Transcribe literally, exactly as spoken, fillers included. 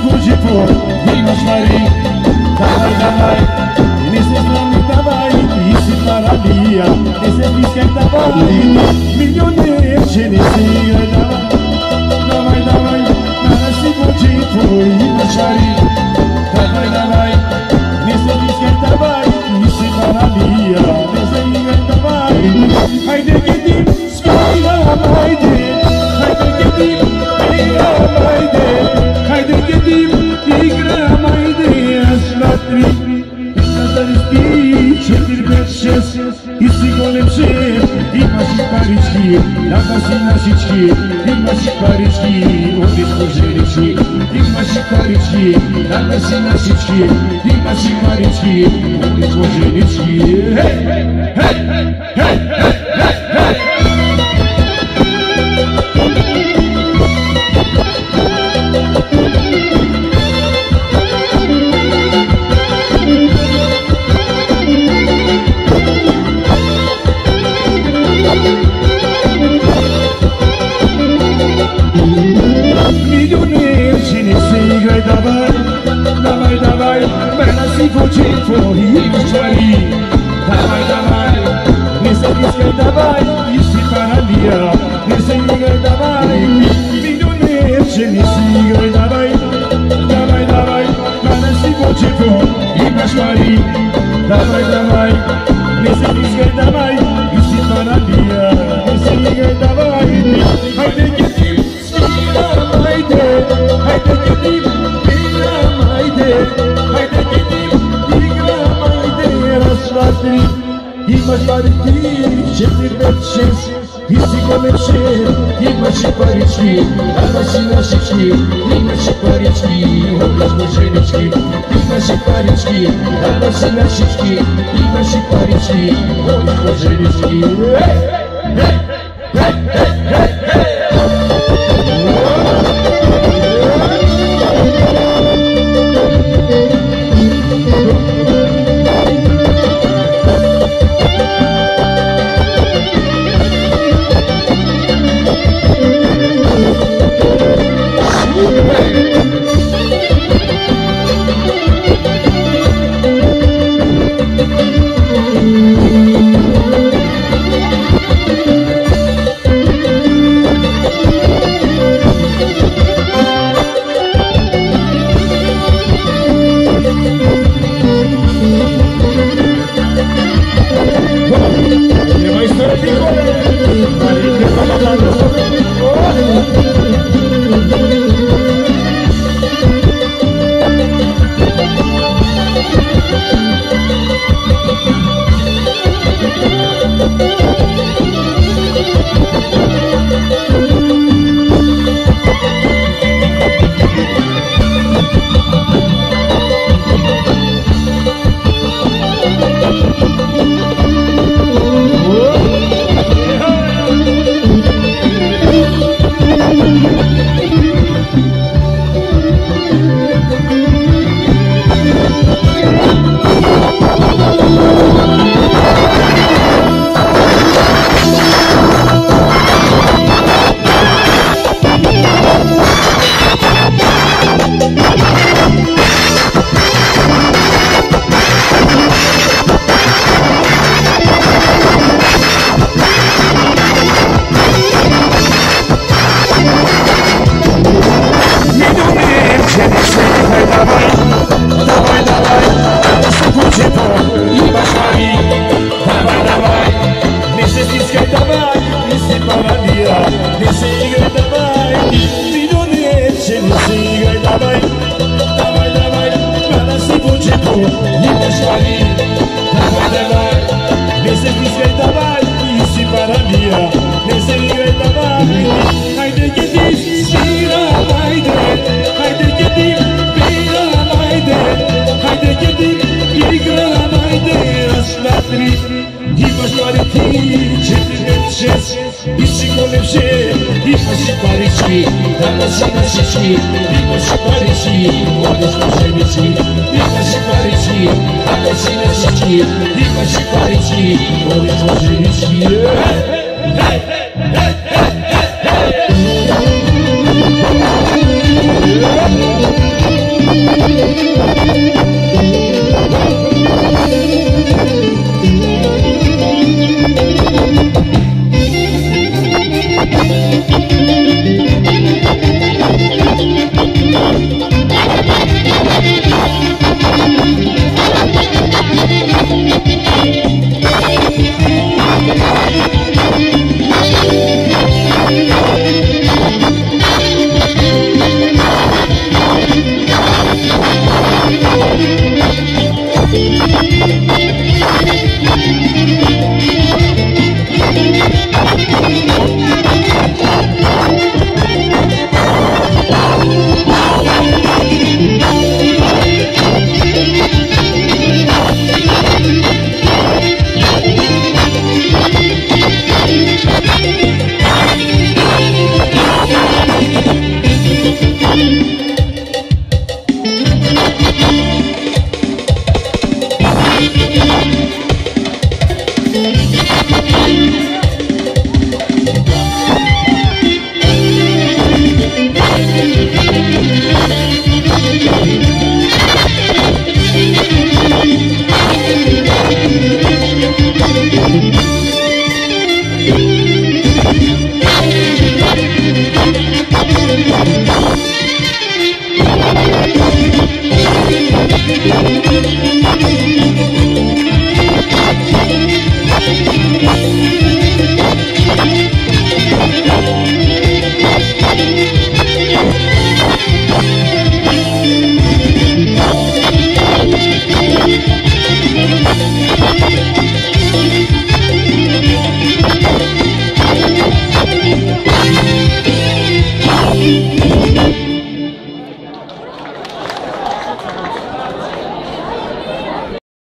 секундику, и машмари. Давай, давай, не се сломи, давай, и си паралия, не се пискай, давай, милионер, че не се играй, давай. Давай, давай, на секундику, и машмари. Давай, давай, не се пискай, давай, и си паралия, не се играй, давай. Хайде, гидим, скоро, хайде, хайде, гидим, haydi, haydi gidip igram haydi aslatri Nazaristi četiri, pet, šest I si golemče Imaš i parički, napaš i našički Imaš i parički, odiš po ženički Imaš i parički, napaš i našički Imaš i parički, odiš po ženički Hej, hej, hej, hej, hej, hej Давай, давай, давай, мене сікучить твої мочарі. Давай, давай, не запіскай, давай, і всі паралія. Не сігай, давай, мільйонерче, не сігай, давай. Давай, давай, мене сікучить твої мочарі. Давай, давай, не запіскай, давай, і всі паралія. Не сігай, давай, хайде гетім, сігай, хайде, хайде гетім. Haydi gidip igram haydi aslatri Imaš bariki, četiri, pet, šest I si golemče, imaš i parički Napaš i našički, imaš i parički Odiš po ženički, imaš i parički Napaš i našički, imaš i parički Odiš po ženički Hej, hej, hej, hej, hej, hej Imaš bariki, četiri, pet, šest I si golemče, imaš i parički Danas i našički, imaš i parički Odiš po ženički, imaš i parički Danas i našički, imaš i parički Odiš po ženički Hej, hej, hej, hej, hej, hej